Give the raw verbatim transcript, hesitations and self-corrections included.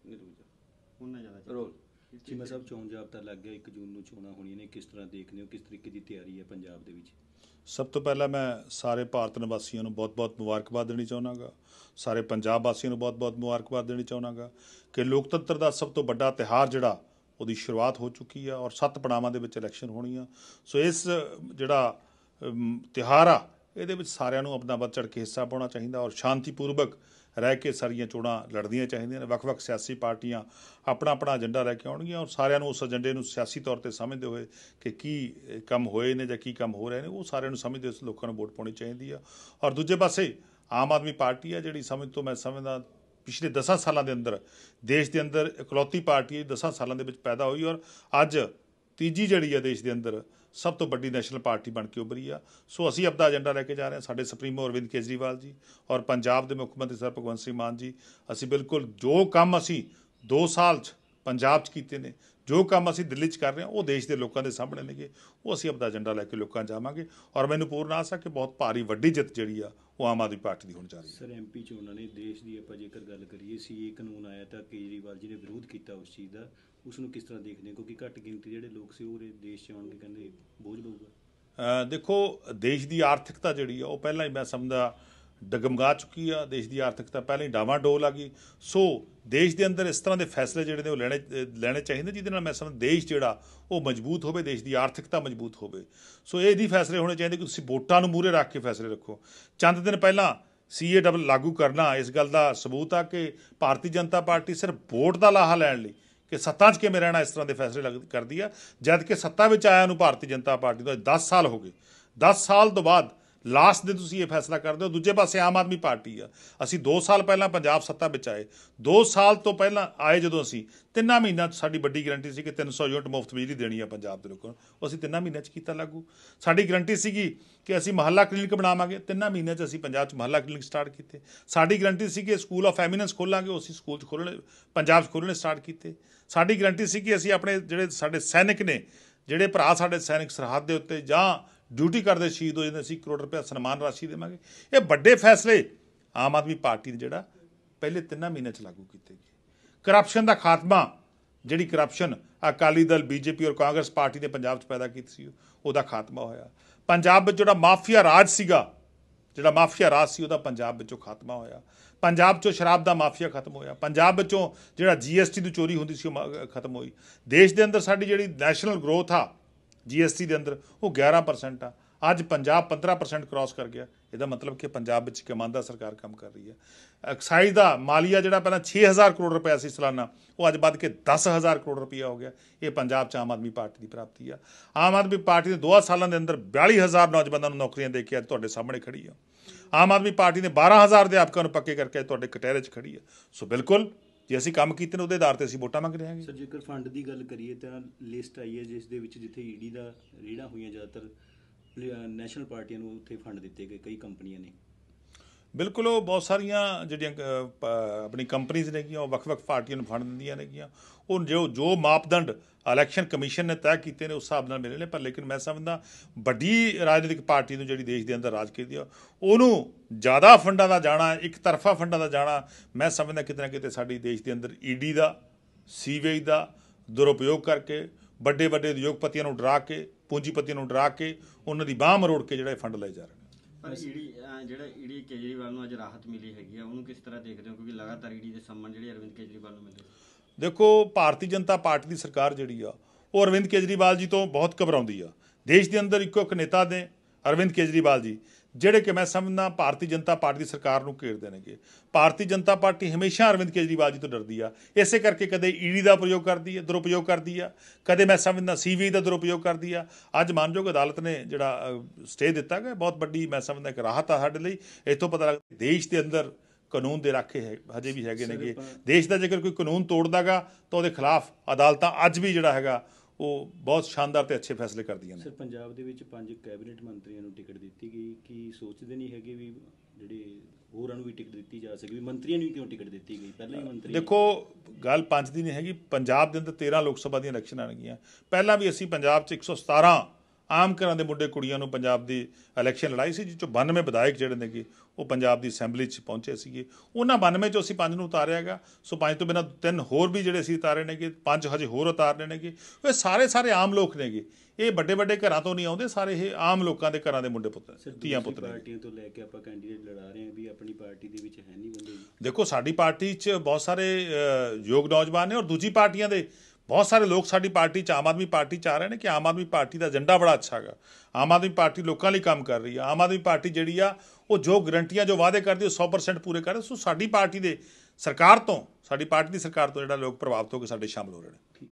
ਉਹਨਾਂ ਜ਼ਿਆਦਾ ਰੋਲ ਚੀਮਾ ਸਾਹਿਬ, ਚੋਣ ਜਾਬਤਾ ਲੱਗ ਗਿਆ, ਇੱਕ ਜੂਨ ਨੂੰ ਚੋਣਾਂ ਹੋਣੀਆਂ ਨੇ, ਕਿਸ ਤਰ੍ਹਾਂ ਦੇਖਦੇ ਹੋ, ਕਿਸ ਤਰੀਕੇ ਦੀ ਤਿਆਰੀ ਹੈ ਪੰਜਾਬ ਦੇ ਵਿੱਚ? ਸਭ ਤੋਂ ਪਹਿਲਾਂ ਮੈਂ ਸਾਰੇ ਭਾਰਤ ਨਿਵਾਸੀਆਂ ਨੂੰ ਬਹੁਤ ਬਹੁਤ ਮੁਬਾਰਕਬਾਦ ਦੇਣੀ ਚਾਹੁੰਦਾ, ਸਾਰੇ ਪੰਜਾਬ ਵਾਸੀਆਂ ਨੂੰ ਬਹੁਤ ਬਹੁਤ ਮੁਬਾਰਕਬਾਦ ਦੇਣੀ ਚਾਹੁੰਦਾ ਕਿ ਲੋਕਤੰਤਰ ਦਾ ਸਭ ਤੋਂ ਵੱਡਾ ਤਿਉਹਾਰ ਜਿਹੜਾ ਉਹਦੀ ਸ਼ੁਰੂਆਤ ਹੋ ਚੁੱਕੀ ਆ ਔਰ ਸੱਤ ਪੜਾਵਾਂ ਦੇ ਵਿੱਚ ਇਲੈਕਸ਼ਨ ਹੋਣੀ ਆ। ਸੋ ਇਸ ਜਿਹੜਾ ਤਿਉਹਾਰ ਆ ਇਹਦੇ ਵਿੱਚ ਸਾਰਿਆਂ ਨੂੰ ਆਪਣਾ ਵੱਧ ਚੜ੍ਹ ਕੇ ਹਿੱਸਾ ਪਾਉਣਾ ਚਾਹੀਦਾ ਔਰ ਸ਼ਾਂਤੀਪੂਰਵਕ ਰਹਿ ਕੇ ਸਾਰੀਆਂ ਚੋਣਾਂ ਲੜਨੀਆਂ ਚਾਹੀਦੀਆਂ ਨੇ। ਵੱਖ ਵੱਖ ਸਿਆਸੀ ਪਾਰਟੀਆਂ ਆਪਣਾ ਆਪਣਾ ਏਜੰਡਾ ਲੈ ਕੇ ਆਉਣਗੀਆਂ ਔਰ ਸਾਰਿਆਂ ਨੂੰ ਉਸ ਏਜੰਡੇ ਨੂੰ ਸਿਆਸੀ ਤੌਰ 'ਤੇ ਸਮਝਦੇ ਹੋਏ ਕਿ ਕੀ ਕੰਮ ਹੋਏ ਨੇ ਜਾਂ ਕੀ ਕੰਮ ਹੋ ਰਹੇ ਨੇ, ਉਹ ਸਾਰਿਆਂ ਨੂੰ ਸਮਝਦੇ ਹੋਏ ਲੋਕਾਂ ਨੂੰ ਵੋਟ ਪਾਉਣੀ ਚਾਹੀਦੀ ਆ। ਔਰ ਦੂਜੇ ਪਾਸੇ ਆਮ ਆਦਮੀ ਪਾਰਟੀ ਆ ਜਿਹੜੀ ਸਮਝ ਤੋਂ ਮੈਂ ਸਮਝਦਾ ਪਿਛਲੇ ਦਸਾਂ ਸਾਲਾਂ ਦੇ ਅੰਦਰ ਦੇਸ਼ ਦੇ ਅੰਦਰ ਇਕਲੌਤੀ ਪਾਰਟੀ ਦਸਾਂ ਸਾਲਾਂ ਦੇ ਵਿੱਚ ਪੈਦਾ ਹੋਈ ਔਰ ਅੱਜ ਤੀਜੀ ਜਿਹੜੀ ਆ ਦੇਸ਼ ਦੇ ਅੰਦਰ ਸਭ ਤੋਂ ਵੱਡੀ ਨੈਸ਼ਨਲ ਪਾਰਟੀ ਬਣ ਕੇ ਉੱਭਰੀ ਆ। ਸੋ ਅਸੀਂ ਆਪਣਾ ਏਜੰਡਾ ਲੈ ਕੇ ਜਾ ਰਹੇ ਹਾਂ। ਸਾਡੇ ਸੁਪਰੀਮੋ ਅਰਵਿੰਦ ਕੇਜਰੀਵਾਲ ਜੀ ਔਰ ਪੰਜਾਬ ਦੇ ਮੁੱਖ ਮੰਤਰੀ ਸਰ ਭਗਵੰਤ ਸਿੰਘ ਮਾਨ ਜੀ, ਅਸੀਂ ਬਿਲਕੁਲ ਜੋ ਕੰਮ ਅਸੀਂ ਦੋ ਸਾਲ 'ਚ ਪੰਜਾਬ 'ਚ ਕੀਤੇ ਨੇ, ਜੋ ਕੰਮ ਅਸੀਂ ਦਿੱਲੀ 'ਚ ਕਰ ਰਹੇ ਹਾਂ, ਉਹ ਦੇਸ਼ ਦੇ ਲੋਕਾਂ ਦੇ ਸਾਹਮਣੇ ਨੇਗੇ। ਉਹ ਅਸੀਂ ਆਪਣਾ ਏਜੰਡਾ ਲੈ ਕੇ ਲੋਕਾਂ 'ਚ ਜਾਵਾਂਗੇ ਔਰ ਮੈਨੂੰ ਪੂਰਨ ਆਸ ਹੈ ਕਿ ਬਹੁਤ ਭਾਰੀ ਵੱਡੀ ਜਿੱਤ ਜਿਹੜੀ ਆ ਉਹ ਆਮ ਆਦਮੀ ਪਾਰਟੀ ਦੀ ਹੋਣ ਜਾ ਰਹੀ ਹੈ। ਸਰ, ਐਮ ਪੀ ਚੋਣਾਂ ਨੇ ਦੇਸ਼ ਦੀ ਆਪਾਂ ਜੇਕਰ ਗੱਲ ਕਰੀਏ, ਸੀ ਏ ਕਾਨੂੰਨ ਆਇਆ ਤਾਂ ਕੇਜਰੀਵਾਲ ਜੀ ਨੇ ਵਿਰੋਧ ਕੀਤਾ ਉਸ ਚੀਜ਼ ਦਾ, ਉਸ ਨੂੰ ਕਿਸ ਤਰ੍ਹਾਂ ਦੇਖਦੇ ਹੋ? ਕਿਉਂਕਿ ਘੱਟ ਗਿਣਤੀ ਜਿਹੜੇ ਲੋਕ ਸੀ ਉਹ ਦੇਸ਼ 'ਚ ਆਉਣ ਕੇ ਕਹਿੰਦੇ ਬੋਝ ਪਊਗਾ। ਦੇਖੋ, ਦੇਸ਼ ਦੀ ਆਰਥਿਕਤਾ ਜਿਹੜੀ ਆ ਉਹ ਪਹਿਲਾਂ ਹੀ ਮੈਂ ਸਮਝਦਾ ਡਗਮਗਾ ਚੁੱਕੀ ਆ। ਦੇਸ਼ ਦੀ ਆਰਥਿਕਤਾ ਪਹਿਲਾਂ ਹੀ ਡਾਵਾਂਡੋਲ ਆ ਗਈ। ਸੋ ਦੇਸ਼ ਦੇ ਅੰਦਰ ਇਸ ਤਰ੍ਹਾਂ ਦੇ ਫੈਸਲੇ ਜਿਹੜੇ ਨੇ ਉਹ ਲੈਣੇ ਲੈਣੇ ਚਾਹੀਦੇ ਜਿਹਦੇ ਨਾਲ ਮੈਂ ਸਮਝ ਦੇਸ਼ ਜਿਹੜਾ ਉਹ ਮਜ਼ਬੂਤ ਹੋਵੇ, ਦੇਸ਼ ਦੀ ਆਰਥਿਕਤਾ ਮਜ਼ਬੂਤ ਹੋਵੇ। ਸੋ ਇਹ ਨਹੀਂ ਫੈਸਲੇ ਹੋਣੇ ਚਾਹੀਦੇ ਕਿ ਤੁਸੀਂ ਵੋਟਾਂ ਨੂੰ ਮੂਹਰੇ ਰੱਖ ਕੇ ਫੈਸਲੇ ਰੱਖੋ। ਚੰਦ ਦਿਨ ਪਹਿਲਾਂ ਸੀ ਏ ਡਬਲ ਲਾਗੂ ਕਰਨਾ ਇਸ ਗੱਲ ਦਾ ਸਬੂਤ ਆ ਕਿ ਭਾਰਤੀ ਜਨਤਾ ਪਾਰਟੀ ਸਿਰਫ ਵੋਟ ਦਾ ਲਾਹਾ ਲੈਣ ਲਈ ਕਿ ਸੱਤਾ 'ਚ ਕਿਵੇਂ ਰਹਿਣਾ ਇਸ ਤਰ੍ਹਾਂ ਦੇ ਫੈਸਲੇ ਲੱਗ ਕਰਦੀ ਆ, ਜਦ ਕਿ ਸੱਤਾ ਵਿੱਚ ਆਇਆ ਨੂੰ ਭਾਰਤੀ ਜਨਤਾ ਪਾਰਟੀ ਤੋਂ ਦਸ ਸਾਲ ਹੋ ਗਏ। ਦਸ ਸਾਲ ਤੋਂ ਬਾਅਦ ਲਾਸਟ ਦਿਨ ਤੁਸੀਂ ਇਹ ਫੈਸਲਾ ਕਰਦੇ ਹੋ। ਦੂਜੇ ਪਾਸੇ ਆਮ ਆਦਮੀ ਪਾਰਟੀ ਆ, ਅਸੀਂ ਦੋ ਸਾਲ ਪਹਿਲਾਂ ਪੰਜਾਬ ਸੱਤਾ ਵਿੱਚ ਆਏ। ਦੋ ਸਾਲ ਤੋਂ ਪਹਿਲਾਂ ਆਏ ਜਦੋਂ ਅਸੀਂ ਤਿੰਨਾਂ ਮਹੀਨਿਆਂ 'ਚ ਸਾਡੀ ਵੱਡੀ ਗਰੰਟੀ ਸੀ ਕਿ ਤਿੰਨ ਸੌ ਯੂਨਿਟ ਮੁਫਤ ਬਿਜਲੀ ਦੇਣੀ ਆ ਪੰਜਾਬ ਦੇ ਲੋਕਾਂ ਨੂੰ, ਉਹ ਅਸੀਂ ਤਿੰਨਾਂ ਮਹੀਨਿਆਂ 'ਚ ਕੀਤਾ ਲਾਗੂ। ਸਾਡੀ ਗਰੰਟੀ ਸੀਗੀ ਕਿ ਅਸੀਂ ਮੁਹੱਲਾ ਕਲੀਨਿਕ ਬਣਾਵਾਂਗੇ, ਤਿੰਨਾਂ ਮਹੀਨਿਆਂ 'ਚ ਅਸੀਂ ਪੰਜਾਬ 'ਚ ਮੁਹੱਲਾ ਕਲੀਨਿਕ ਸਟਾਰਟ ਕੀਤੇ। ਸਾਡੀ ਗਰੰਟੀ ਸੀ ਕਿ ਸਕੂਲ ਆਫ ਐਮੀਨੈਂਸ ਖੋਲਾਂਗੇ, ਉਹ ਅਸੀਂ ਸਕੂਲ 'ਚ ਖੋਲ੍ਹਣੇ ਪੰਜਾਬ 'ਚ ਖੋਲ੍ਹਣੇ ਸਟਾਰਟ ਕੀਤੇ। ਸਾਡੀ ਗਰੰਟੀ ਸੀ ਕਿ ਅਸੀਂ ਆਪਣੇ ਜਿਹੜੇ ਸਾਡੇ ਸੈਨਿਕ ਨੇ, ਜਿਹੜੇ ਭਰਾ ਸਾਡੇ ਸੈਨਿਕ ਸਰਹੱਦ ਦੇ ਉੱਤੇ ਜਾਂ ਡਿਊਟੀ ਕਰਦੇ ਸ਼ਹੀਦ ਹੋ ਜਾਂਦੇ, ਅਸੀਂ ਕਰੋੜ ਰੁਪਇਆ ਸਨਮਾਨ ਰਾਸ਼ੀ ਦੇਵਾਂਗੇ। ਇਹ ਵੱਡੇ ਫੈਸਲੇ ਆਮ ਆਦਮੀ ਪਾਰਟੀ ਨੇ ਜਿਹੜਾ ਪਹਿਲੇ ਤਿੰਨਾਂ ਮਹੀਨਿਆਂ 'ਚ ਲਾਗੂ ਕੀਤੇ ਗਏ। ਕਰਪਸ਼ਨ ਦਾ ਖਾਤਮਾ, ਜਿਹੜੀ ਕਰਪਸ਼ਨ ਅਕਾਲੀ ਦਲ, ਬੀਜੇਪੀ ਔਰ ਕਾਂਗਰਸ ਪਾਰਟੀ ਨੇ ਪੰਜਾਬ 'ਚ ਪੈਦਾ ਕੀਤੀ ਸੀ, ਉਹਦਾ ਖਾਤਮਾ ਹੋਇਆ। ਪੰਜਾਬ ਵਿੱਚ ਜਿਹੜਾ ਮਾਫੀਆ ਰਾਜ ਸੀਗਾ, ਜਿਹੜਾ ਮਾਫੀਆ ਰਾਜ ਸੀ ਉਹਦਾ ਪੰਜਾਬ ਵਿੱਚੋਂ ਖਾਤਮਾ ਹੋਇਆ। ਪੰਜਾਬ 'ਚੋਂ ਸ਼ਰਾਬ ਦਾ ਮਾਫੀਆ ਖਤਮ ਹੋਇਆ। ਪੰਜਾਬ ਵਿੱਚੋਂ ਜਿਹੜਾ ਜੀ ਐਸ ਟੀ ਦੀ ਚੋਰੀ ਹੁੰਦੀ ਸੀ ਉਹ ਖਤਮ ਹੋਈ। ਦੇਸ਼ ਦੇ ਅੰਦਰ ਸਾਡੀ ਜਿਹੜੀ ਨੈਸ਼ਨਲ ਗਰੋਥ ਆ ਜੀ ਐਸ ਟੀ ਦੇ ਅੰਦਰ ਉਹ ਗਿਆਰਾਂ ਪਰਸੈਂਟ ਆ। ਅੱਜ ਪੰਜਾਬ ਪੰਦਰਾਂ ਪਰਸੈਂਟ ਕ੍ਰਾਸ ਕਰ ਗਿਆ। ਇਹਦਾ ਮਤਲਬ ਕਿ ਪੰਜਾਬ ਵਿੱਚ ਇਮਾਨਦਾਰ ਸਰਕਾਰ ਕੰਮ ਕਰ ਰਹੀ ਹੈ। ਐਕਸਾਈਜ਼ ਦਾ ਮਾਲੀਆ ਜਿਹੜਾ ਪਹਿਲਾਂ ਛੇ ਹਜ਼ਾਰ ਕਰੋੜ ਰੁਪਇਆ ਸੀ ਸਾਲਾਨਾ, ਉਹ ਅੱਜ ਵੱਧ ਕੇ ਦਸ ਹਜ਼ਾਰ ਕਰੋੜ ਰੁਪਇਆ ਹੋ ਗਿਆ। ਇਹ ਪੰਜਾਬ 'ਚ ਆਮ ਆਦਮੀ ਪਾਰਟੀ ਦੀ ਪ੍ਰਾਪਤੀ ਆ। ਆਮ ਆਦਮੀ ਪਾਰਟੀ ਨੇ ਦੋ ਸਾਲਾਂ ਦੇ ਅੰਦਰ ਬਿਆਲੀ ਹਜ਼ਾਰ ਨੌਜਵਾਨਾਂ ਨੂੰ ਨੌਕਰੀਆਂ ਦੇ ਕੇ ਅੱਜ ਤੁਹਾਡੇ ਸਾਹਮਣੇ ਖੜੀ ਆ। ਆਮ ਆਦਮੀ ਪਾਰਟੀ ਨੇ ਬਾਰਾਂ ਹਜ਼ਾਰ ਅਧਿਆਪਕਾਂ ਨੂੰ ਪੱਕੇ ਕਰਕੇ ਤੁਹਾਡੇ ਕਟਹਿਰੇ 'ਚ ਖੜੀ ਆ। ਸੋ ਬਿਲਕੁਲ ਜੇ ਅਸੀਂ ਕੰਮ ਕੀਤੇ ਨੇ ਉਹਦੇ ਆਧਾਰ 'ਤੇ ਅਸੀਂ ਵੋਟਾਂ ਮੰਗ ਰਹੇ ਹਾਂ। ਸਰ, ਜੇਕਰ ਫੰਡ ਦੀ ਗੱਲ ਕਰੀਏ ਤਾਂ ਲਿਸਟ ਆਈ ਹੈ ਜਿਸ ਦੇ ਵਿੱਚ ਜਿੱਥੇ ਈ ਡੀ ਦਾ ਰੇਡਾਂ ਹੋਈਆਂ, ਜ਼ਿਆਦਾਤਰ ਨੈਸ਼ਨਲ ਪਾਰਟੀਆਂ ਨੂੰ ਉੱਥੇ ਫੰਡ ਦਿੱਤੇ ਗਏ, ਕਈ ਕੰਪਨੀਆਂ ਨੇ। ਬਿਲਕੁਲ, ਉਹ ਬਹੁਤ ਸਾਰੀਆਂ ਜਿਹੜੀਆਂ ਆਪਣੀ ਕੰਪਨੀਜ਼ ਨੇਗੀਆਂ ਉਹ ਵੱਖ ਵੱਖ ਪਾਰਟੀਆਂ ਨੂੰ ਫੰਡ ਦਿੰਦੀਆਂ ਨੇਗੀਆਂ। ਉਹ ਜੋ ਜੋ ਮਾਪਦੰਡ ਇਲੈਕਸ਼ਨ ਕਮਿਸ਼ਨ ਨੇ ਤੈਅ ਕੀਤੇ ਨੇ ਉਸ ਹਿਸਾਬ ਨਾਲ ਮਿਲੇ ਨੇ। ਪਰ ਲੇਕਿਨ ਮੈਂ ਸਮਝਦਾ ਵੱਡੀ ਰਾਜਨੀਤਿਕ ਪਾਰਟੀ ਨੂੰ ਜਿਹੜੀ ਦੇਸ਼ ਦੇ ਅੰਦਰ ਰਾਜ ਕਰਦੀ ਆ ਉਹਨੂੰ ਜ਼ਿਆਦਾ ਫੰਡਾਂ ਦਾ ਜਾਣਾ, ਇੱਕ ਤਰਫਾ ਫੰਡਾਂ ਦਾ ਜਾਣਾ, ਮੈਂ ਸਮਝਦਾ ਕਿਤੇ ਨਾ ਕਿਤੇ ਸਾਡੀ ਦੇਸ਼ ਦੇ ਅੰਦਰ ਈ ਡੀ ਦਾ, ਸੀਵੇਜ ਦਾ ਦੁਰਉਪਯੋਗ ਕਰਕੇ ਵੱਡੇ ਵੱਡੇ ਉਦਯੋਗਪਤੀਆਂ ਨੂੰ ਡਰਾ ਕੇ, ਪੂੰਜੀਪਤੀਆਂ ਨੂੰ ਡਰਾ ਕੇ ਉਹਨਾਂ ਦੀ ਬਾਂਹ ਮਰੋੜ ਕੇ ਜਿਹੜਾ ਫੰਡ ਲਏ ਜਾ ਰਹੇ ਨੇ। ਪਰ ਈਡੀ ਜਿਹੜਾ ਈਡੀ ਕੇਜਰੀਵਾਲ ਨੂੰ ਅੱਜ ਰਾਹਤ ਮਿਲੀ ਹੈਗੀ ਆ, ਉਹਨੂੰ ਕਿਸ ਤਰ੍ਹਾਂ ਦੇਖਦੇ ਹੋ? ਕਿਉਂਕਿ ਲਗਾਤਾਰ ਈਡੀ ਦੇ ਸੰਮਨ ਜਿਹੜੇ ਅਰਵਿੰਦ ਕੇਜਰੀਵਾਲ ਨੂੰ ਮਿਲੇ। ਦੇਖੋ, ਭਾਰਤੀ ਜਨਤਾ ਪਾਰਟੀ ਦੀ ਸਰਕਾਰ ਜਿਹੜੀ ਆ ਉਹ ਅਰਵਿੰਦ ਕੇਜਰੀਵਾਲ ਜੀ ਤੋਂ ਬਹੁਤ ਘਬਰਾਉਂਦੀ ਆ। ਦੇਸ਼ ਦੇ ਅੰਦਰ ਇੱਕੋ ਇੱਕ ਨੇਤਾ ਨੇ ਅਰਵਿੰਦ ਕੇਜਰੀਵਾਲ ਜੀ, ਜਿਹੜੇ ਕਿ ਮੈਂ ਸਮਝਦਾ ਭਾਰਤੀ ਜਨਤਾ ਪਾਰਟੀ ਦੀ ਸਰਕਾਰ ਨੂੰ ਘੇਰਦੇ ਨੇਗੇ। ਭਾਰਤੀ ਜਨਤਾ ਪਾਰਟੀ ਹਮੇਸ਼ਾ ਅਰਵਿੰਦ ਕੇਜਰੀਵਾਲ ਜੀ ਤੋਂ ਡਰਦੀ ਆ। ਇਸੇ ਕਰਕੇ ਕਦੇ ਈ ਡੀ ਦਾ ਪ੍ਰਯੋਗ ਕਰਦੀ ਹੈ, ਦੁਰਉਪਯੋਗ ਕਰਦੀ ਆ, ਕਦੇ ਮੈਂ ਸਮਝਦਾ ਸੀ ਵੀ ਦਾ ਦੁਰਉਪਯੋਗ ਕਰਦੀ ਆ। ਅੱਜ ਮਾਨਯੋਗ ਅਦਾਲਤ ਨੇ ਜਿਹੜਾ ਸਟੇ ਦਿੱਤਾ ਗਿਆ, ਬਹੁਤ ਵੱਡੀ ਮੈਂ ਸਮਝਦਾ ਇੱਕ ਰਾਹਤ ਆ ਸਾਡੇ ਲਈ। ਇੱਥੋਂ ਪਤਾ ਲੱਗਦਾ ਦੇਸ਼ ਦੇ ਅੰਦਰ ਕਾਨੂੰਨ ਦੇ ਰਾਖੇ ਹੈ ਹਜੇ ਵੀ ਹੈਗੇ ਨੇਗੇ। ਦੇਸ਼ ਦਾ ਜੇਕਰ ਕੋਈ ਕਾਨੂੰਨ ਤੋੜਦਾ ਗਾ ਤਾਂ ਉਹਦੇ ਖਿਲਾਫ ਅਦਾਲਤਾਂ ਅੱਜ ਵੀ ਜਿਹੜਾ ਹੈਗਾ ਉਹ ਬਹੁਤ ਸ਼ਾਨਦਾਰ ਤੇ ਅੱਛੇ ਫੈਸਲੇ ਕਰਦੀਆਂ ਨੇ। ਸਰ, ਪੰਜਾਬ ਦੇ ਵਿੱਚ ਪੰਜ ਕੈਬਨਿਟ ਮੰਤਰੀਆਂ ਨੂੰ ਟਿਕਟ ਦਿੱਤੀ ਗਈ, ਕੀ ਸੋਚਦੇ ਨਹੀਂ ਹੈਗੇ ਵੀ ਜਿਹੜੇ ਹੋਰਾਂ ਨੂੰ ਵੀ ਟਿਕਟ ਦਿੱਤੀ ਜਾ ਸਕੇ? ਵੀ ਮੰਤਰੀਆਂ ਨੂੰ ਕਿਉਂ ਟਿਕਟ ਦਿੱਤੀ ਗਈ? ਪਹਿਲਾਂ ਹੀ ਮੰਤਰੀ ਦੇਖੋ, ਗੱਲ ਪੰਜ ਦੀ ਨਹੀਂ ਹੈਗੀ। ਪੰਜਾਬ ਦੇ ਅੰਦਰ ਤੇਰ੍ਹਾਂ ਲੋਕ ਸਭਾ ਦੀਆਂ ਇਲੈਕਸ਼ਨ ਆਉਣਗੀਆਂ। ਪਹਿਲਾਂ ਵੀ ਅਸੀਂ ਪੰਜਾਬ 'ਚ ਇੱਕ ਸੌ ਸਤਾਰਾਂ ਆਮ ਘਰਾਂ ਦੇ ਮੁੰਡੇ ਕੁੜੀਆਂ ਨੂੰ ਪੰਜਾਬ ਦੀ ਇਲੈਕਸ਼ਨ ਲੜਾਈ ਸੀ, ਜਿਸ 'ਚੋਂ ਬਾਨਵੇਂ ਵਿਧਾਇਕ ਜਿਹੜੇ ਨੇਗੇ ਉਹ ਪੰਜਾਬ ਦੀ ਅਸੈਂਬਲੀ 'ਚ ਪਹੁੰਚੇ ਸੀਗੇ। ਉਹਨਾਂ ਬਾਨਵੇਂ 'ਚੋਂ ਅਸੀਂ ਪੰਜ ਨੂੰ ਉਤਾਰਿਆ ਹੈਗਾ। ਸੋ ਪੰਜ ਤੋਂ ਬਿਨਾਂ ਤਿੰਨ ਹੋਰ ਵੀ ਜਿਹੜੇ ਅਸੀਂ ਉਤਾਰੇ ਨੇਗੇ, ਪੰਜ ਹਜੇ ਹੋਰ ਉਤਾਰਨੇ ਨੇਗੇ। ਇਹ ਸਾਰੇ ਸਾਰੇ ਆਮ ਲੋਕ ਨੇਗੇ, ਇਹ ਵੱਡੇ ਵੱਡੇ ਘਰਾਂ ਤੋਂ ਨਹੀਂ ਆਉਂਦੇ, ਸਾਰੇ ਇਹ ਆਮ ਲੋਕਾਂ ਦੇ ਘਰਾਂ ਦੇ ਮੁੰਡੇ ਪੁੱਤ ਧੀਆਂ ਪੁੱਤ ਨੇ। ਪਾਰਟੀਆਂ ਤੋਂ ਲੈ ਕੇ ਆਪਾਂ ਕੈਂਡੀਡੇਟ ਲੜਾ ਰਹੇ ਹਾਂ ਵੀ ਆਪਣੀ ਪਾਰਟੀ ਦੇ ਵਿੱਚ ਹੈ ਨਹੀਂ ਬੰਦੇ ਜੀ। ਦੇਖੋ, ਸਾਡੀ ਪਾਰਟੀ 'ਚ ਬਹੁਤ ਸਾਰੇ ਅ, ਯੋਗ ਨੌਜਵਾਨ ਨੇ, ਔਰ ਦੂਜੀ ਪਾਰਟੀਆਂ ਦੇ ਬਹੁਤ ਸਾਰੇ ਲੋਕ ਸਾਡੀ ਪਾਰਟੀ 'ਚ ਆਮ ਆਦਮੀ ਪਾਰਟੀ 'ਚ ਆ ਰਹੇ ਨੇ ਕਿ ਆਮ ਆਦਮੀ ਪਾਰਟੀ ਦਾ ਏਜੰਡਾ ਬੜਾ ਅੱਛਾ ਹੈਗਾ। ਆਮ ਆਦਮੀ ਪਾਰਟੀ ਲੋਕਾਂ ਲਈ ਕੰਮ ਕਰ ਰਹੀ ਆ। ਆਮ ਆਦਮੀ ਪਾਰਟੀ ਜਿਹੜੀ ਆ ਉਹ ਜੋ ਗਰੰਟੀਆਂ ਜੋ ਵਾਅਦੇ ਕਰਦੀ ਉਹ ਸੌ ਪਰਸੈਂਟ ਪੂਰੇ ਕਰ ਰਹੀ। ਸੋ ਸਾਡੀ ਪਾਰਟੀ ਦੇ ਸਰਕਾਰ ਤੋਂ, ਸਾਡੀ ਪਾਰਟੀ ਦੀ ਸਰਕਾਰ ਤੋਂ ਜਿਹੜਾ ਲੋਕ ਪ੍ਰਭਾਵਿਤ ਹੋ ਕੇ ਸਾਡੇ ਸ਼ਾਮਲ ਹੋ ਰਹੇ ਨੇ।